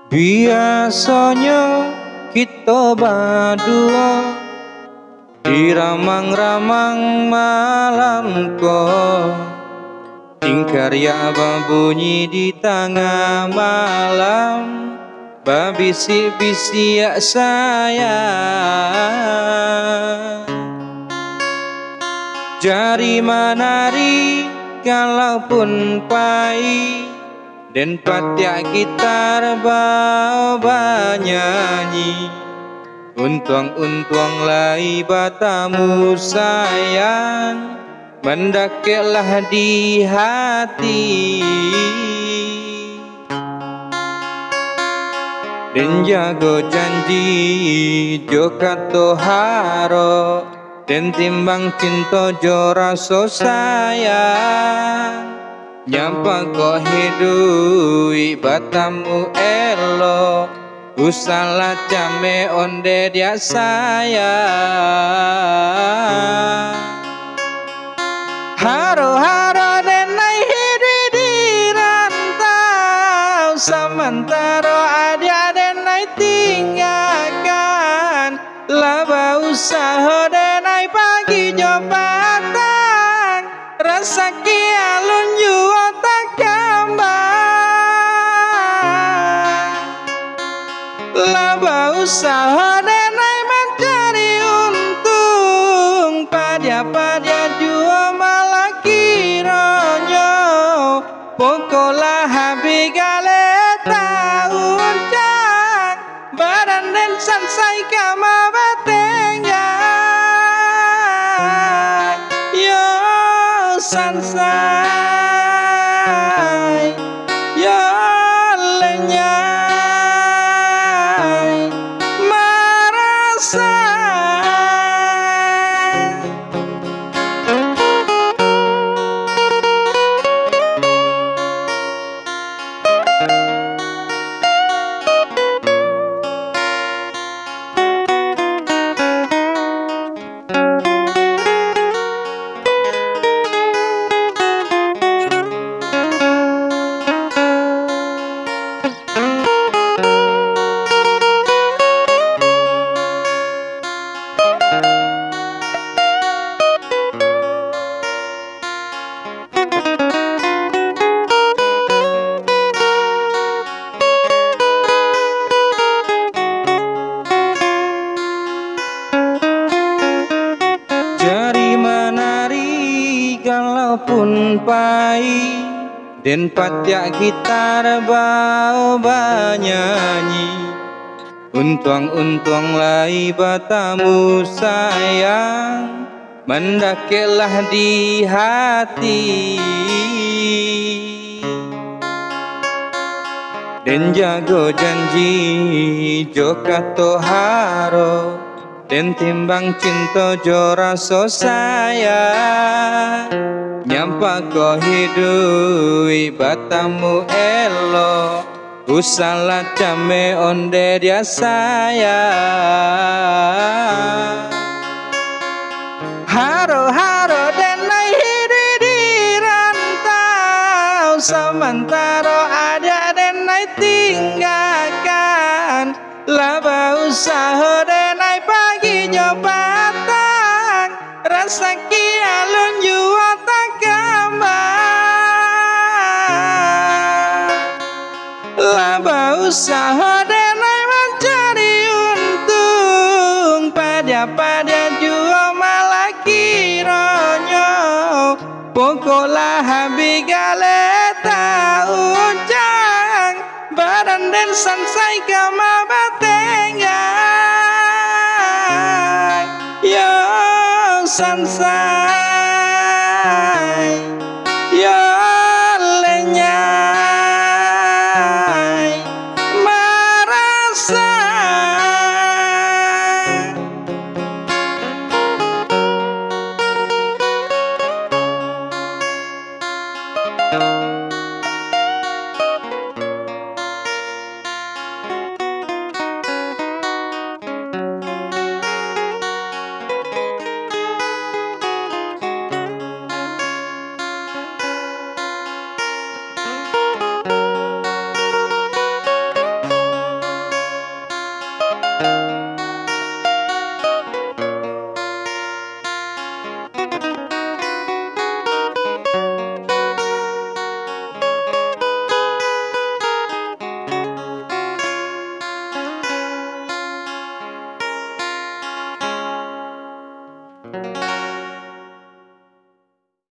Biasanya kita berdua di ramang-ramang malam ko, tingkarya berbunyi di tengah malam, babisi-bisi ya sayang. Jari menari kalaupun pahit, dan patiak gitar bawa nyanyi. Untuang-untuang lai batamu sayang, mendakeklah di hati. Dan jago janji joka toharo, dan timbang cinta jo rasa sayang. Nyapa kau hidui batamu elo, usalah came onde dia sayang. Haro-haro denai hidui di rantau, sementara ada denai tinggalkan. Laba usaha denai pagi jobatan, rasa kialun jua tak kembang. Laba usaha denai mencari untung, pada jua malah kiranya. Pokolah habi gale tahun cang, badan dan sansai kama batenggang. Yo sansai, yo lenyai, merasa. Kalaupun pahit, dan patiak gitar bawa nyanyi. Untuang-untuang lai batamu sayang, mendakeklah di hati. Dan jago janji joka toharo, dan timbang cinta jo rasa sayang. Nyampa kau hidui batamu elo, usalah came onde dia sayang. Haro-haro denai hidui di rantau, sementara ada denai tinggalkan. Laba usaha denai pagi jobatan, rasa kialun jua tak kembang. Laba usaha denai mencari untung, pada jua malah kiranya. Pokolah habi gale tahun cang, badan dan sansai kama batenggang. Yo sansai, yo lenyai, merasa.